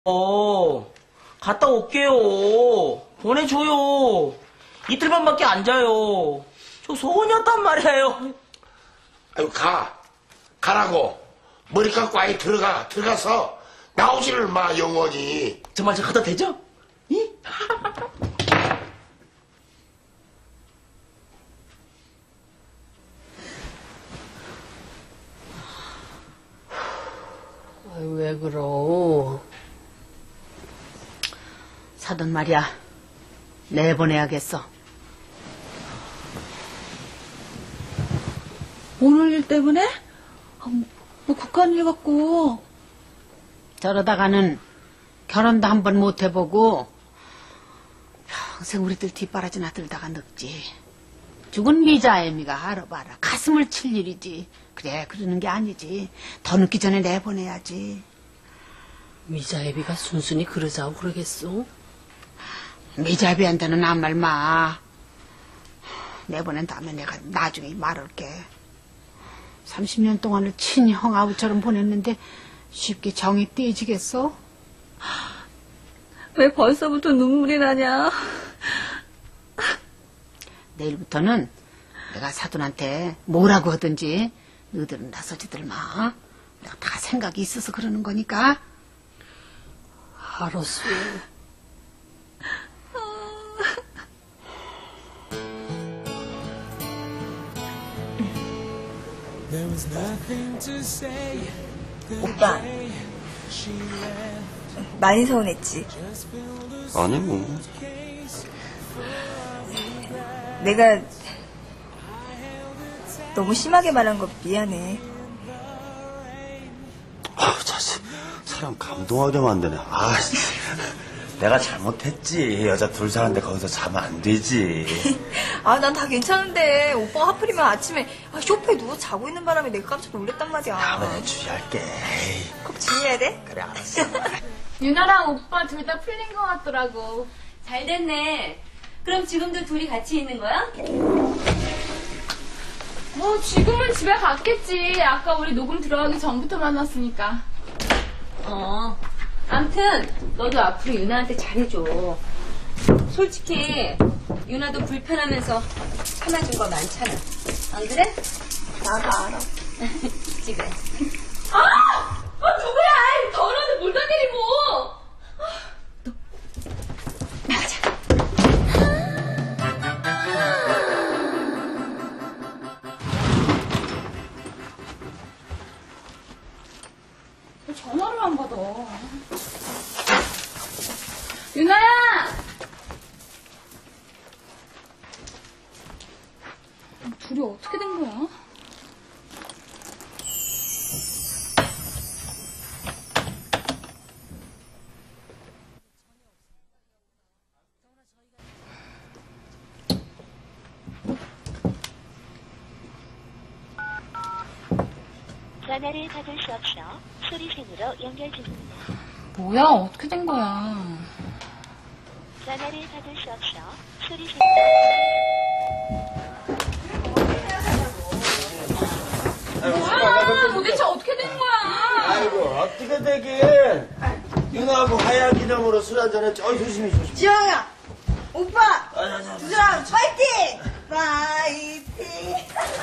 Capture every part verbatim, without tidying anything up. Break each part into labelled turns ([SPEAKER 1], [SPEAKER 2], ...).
[SPEAKER 1] 어, 갔다 올게요. 보내줘요. 이틀만밖에 안 자요. 저 소원이었단 말이에요.
[SPEAKER 2] 아유, 가. 가라고. 머리 감고 아예 들어가. 들어가서 나오지를 마, 영원히.
[SPEAKER 1] 정말 저 가도 되죠? 이?
[SPEAKER 3] 아유, 왜 그러? 사돈 말이야. 내보내야겠어.
[SPEAKER 4] 오늘 일 때문에? 아, 뭐 국간 일 같고.
[SPEAKER 3] 저러다가는 결혼도 한 번 못 해보고 평생 우리들 뒷바라지나 들다가 늙지. 죽은 미자애미가 알아봐라. 가슴을 칠 일이지. 그래, 그러는 게 아니지. 더 늦기 전에 내보내야지.
[SPEAKER 5] 미자애비가 순순히 그러자고 그러겠어?
[SPEAKER 3] 미자애비한테는 아무 말 마. 내보낸 다음에 내가 나중에 말할게. 삼십 년 동안을 친형 아우처럼 보냈는데 쉽게 정이 떼지겠어?
[SPEAKER 4] 왜 벌써부터 눈물이 나냐?
[SPEAKER 3] 내일부터는 내가 사돈한테 뭐라고 하든지 너희들은 나서지들 마. 내가 다 생각이 있어서 그러는 거니까.
[SPEAKER 5] 알았어.
[SPEAKER 6] 오빠, 많이 서운했지?
[SPEAKER 7] 아니 뭐.
[SPEAKER 6] 내가 너무 심하게 말한 거 미안해.
[SPEAKER 7] 아, 자식, 사람 감동하게 만드네. 아, 내가 잘못했지. 여자 둘 사는데 거기서 자면 안 되지.
[SPEAKER 6] 아, 난 다 괜찮은데 오빠가 하필이면 아침에 아, 소파에 누워 자고 있는 바람에 내가 깜짝 놀랐단 말이야.
[SPEAKER 7] 다음에 주의할게. 에이.
[SPEAKER 6] 꼭 주의해야 돼?
[SPEAKER 7] 그래, 알았어.
[SPEAKER 8] 유나랑 오빠 둘 다 풀린 것 같더라고.
[SPEAKER 9] 잘 됐네. 그럼 지금도 둘이 같이 있는 거야?
[SPEAKER 8] 뭐 지금은 집에 갔겠지. 아까 우리 녹음 들어가기 전부터 만났으니까.
[SPEAKER 9] 어. 암튼 너도 앞으로 유나한테 잘해줘. 솔직히 유나도 불편하면서 참아준 거 많잖아. 안 그래?
[SPEAKER 6] 나도 알아.
[SPEAKER 9] 집에.
[SPEAKER 8] 아! 아 누구야! 더러운데 뭘 다 때리고! 너 나가자. 왜 전화를 안 받아? 유나야! 둘이 어떻게 된 거야?
[SPEAKER 10] 전화를 받을 수 없어 소리샘으로 연결 중입니다.
[SPEAKER 8] 뭐야? 어떻게 된 거야?
[SPEAKER 10] 전화를 받을 수 없어 소리샘으로.
[SPEAKER 8] 뭐야? 도대체 어떻게 된 거야?
[SPEAKER 7] 아이고, 어떻게 되긴. 윤하고 하얀 기념으로 술 한잔했지. 어이, 조심히, 조심히.
[SPEAKER 6] 지영아, 오빠,
[SPEAKER 7] 아, 자, 자,
[SPEAKER 6] 두 사람 파이팅! 파이팅!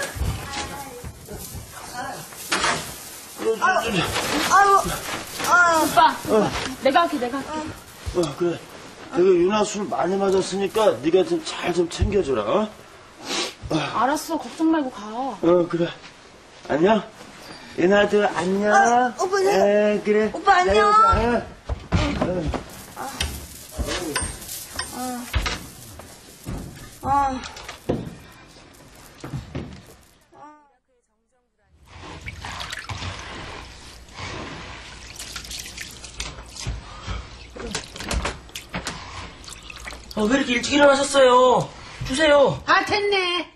[SPEAKER 6] 아유, 아,
[SPEAKER 8] 오빠, 오빠, 내가 할게, 내가 할게.
[SPEAKER 7] 어, 그래. 내가 윤아 술 많이 맞았으니까 네가 좀 잘 좀 챙겨줘라, 어?
[SPEAKER 8] 알았어, 걱정 말고 가.
[SPEAKER 7] 어, 그래. 안녕. 윤아도 안녕.
[SPEAKER 6] 아, 오빠, 내가-
[SPEAKER 7] 에, 그래.
[SPEAKER 6] 오빠, 안녕.
[SPEAKER 7] 내가
[SPEAKER 6] 아.
[SPEAKER 1] 아, 왜 이렇게 일찍 일어나셨어요? 주세요.
[SPEAKER 3] 아, 됐네.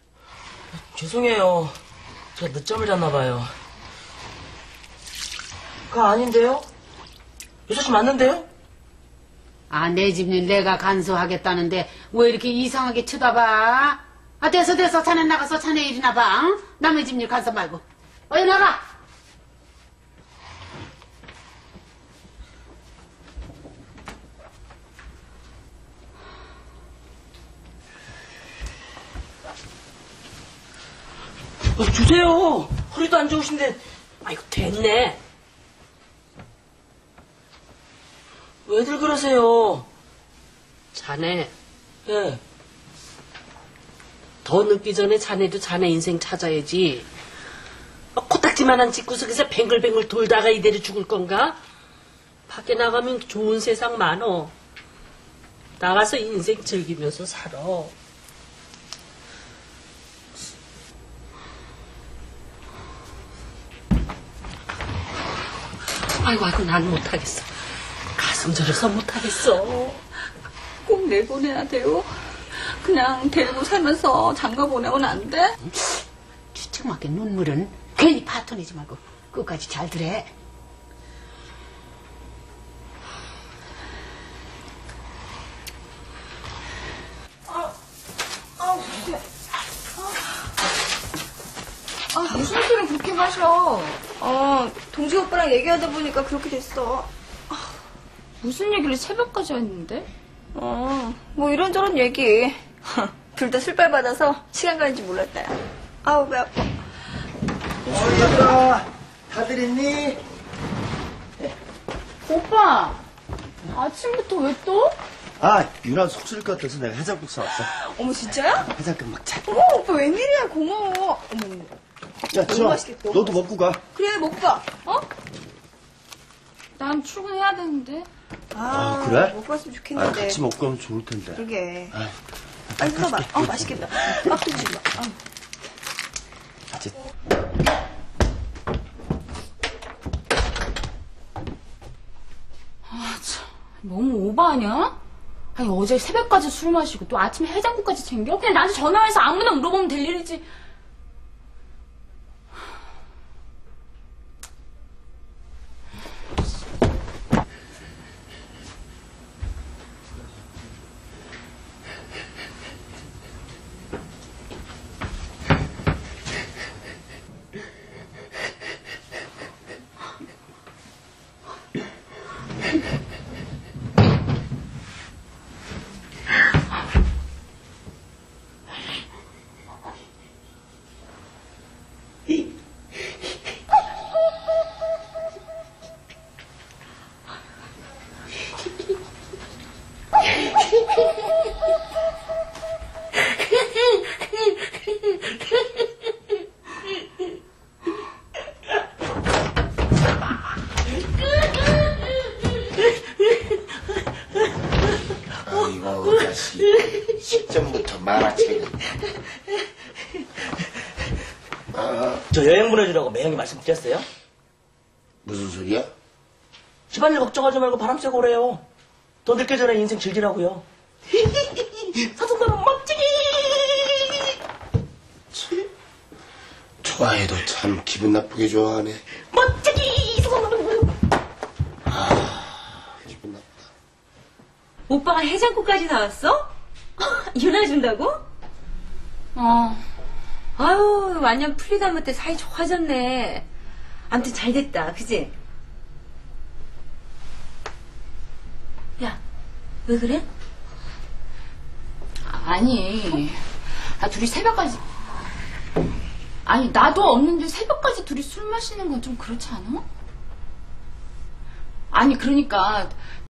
[SPEAKER 1] 죄송해요. 제가 늦잠을 잤나봐요. 그거 아닌데요? 여섯 시 맞는데요?
[SPEAKER 3] 아, 내 집일 내가 간수하겠다는데 왜 이렇게 이상하게 쳐다봐? 아, 됐어, 됐어. 자네 나가서 자네 일이나 봐. 응? 남의 집일 간수 말고. 어이, 나가.
[SPEAKER 1] 어, 주세요. 허리도 안 좋으신데.
[SPEAKER 5] 아이고, 됐네.
[SPEAKER 1] 왜들 그러세요?
[SPEAKER 5] 자네,
[SPEAKER 1] 예.
[SPEAKER 5] 더 늦기 전에 자네도 자네 인생 찾아야지. 어, 코딱지만한 집구석에서 뱅글뱅글 돌다가 이대로 죽을 건가? 밖에 나가면 좋은 세상 많어. 나가서 인생 즐기면서 살아. 아이고, 아이고, 난 못하겠어. 가슴 저려서 못하겠어.
[SPEAKER 4] 꼭 내보내야 돼요? 그냥 데리고 살면서 장가 보내면 안 돼?
[SPEAKER 3] 주책맞게 눈물은 괜히 파토내지 말고 끝까지 잘 들어.
[SPEAKER 6] 아, 무슨 술을 그렇게 마셔? 어, 동지 오빠랑 얘기하다 보니까 그렇게 됐어.
[SPEAKER 8] 무슨 얘기를 새벽까지 했는데?
[SPEAKER 6] 어, 뭐 이런저런 얘기. 둘 다 술빨 받아서 시간 가는 줄 몰랐다. 야. 아우, 배 아파.
[SPEAKER 7] 어, 얘들아, 다들 있니?
[SPEAKER 8] 오빠! 아침부터 왜 또?
[SPEAKER 7] 아, 유나 속 쓰릴 것 같아서 내가 해장국 사왔어.
[SPEAKER 6] 어머, 진짜야?
[SPEAKER 7] 해장국 먹자.
[SPEAKER 6] 어머, 오빠 웬일이야, 고마워. 어머, 어머.
[SPEAKER 7] 야,
[SPEAKER 6] 너무
[SPEAKER 7] 지원,
[SPEAKER 6] 맛있겠다.
[SPEAKER 7] 너도 먹고 가.
[SPEAKER 6] 그래, 먹고 가. 어?
[SPEAKER 8] 난 출근해야 되는데.
[SPEAKER 6] 아,
[SPEAKER 7] 아, 그래?
[SPEAKER 6] 먹고 왔으면
[SPEAKER 7] 아,
[SPEAKER 6] 좋겠는데.
[SPEAKER 7] 같이 먹고 가면 좋을 텐데.
[SPEAKER 6] 그러게.
[SPEAKER 7] 아유,
[SPEAKER 6] 빨리 풀어봐. 어, 맛있겠다. 깍두기 좀 봐. 어.
[SPEAKER 7] 같이.
[SPEAKER 8] 너무 오버하냐? 아니, 어제 새벽까지 술 마시고 또 아침에 해장국까지 챙겨? 그냥 나한테 전화해서 아무나 물어보면 될 일이지.
[SPEAKER 2] 아이고, 자식. 식전부터 만화책은.
[SPEAKER 1] 저 여행 보내주라고 매형이 말씀드렸어요?
[SPEAKER 2] 무슨 소리야?
[SPEAKER 1] 집안일 걱정하지 말고 바람 쐬고 오래요. 더 늦기 전에 인생 즐기라고요. 사돈들은 멋지기!
[SPEAKER 2] 좋아해도 참 기분 나쁘게 좋아하네.
[SPEAKER 1] 멋지기!
[SPEAKER 2] 기분 나쁘다.
[SPEAKER 9] 오빠가 해장국까지 나왔어? 유나 준다고?
[SPEAKER 8] 어.
[SPEAKER 9] 아유, 완전 풀리다 못해 사이 좋아졌네. 아무튼 잘 됐다, 그지? 야, 왜 그래?
[SPEAKER 8] 아니. 아, 둘이 새벽까지. 아니, 나도 없는데 새벽까지 둘이 술 마시는 건 좀 그렇지 않아? 아니, 그러니까.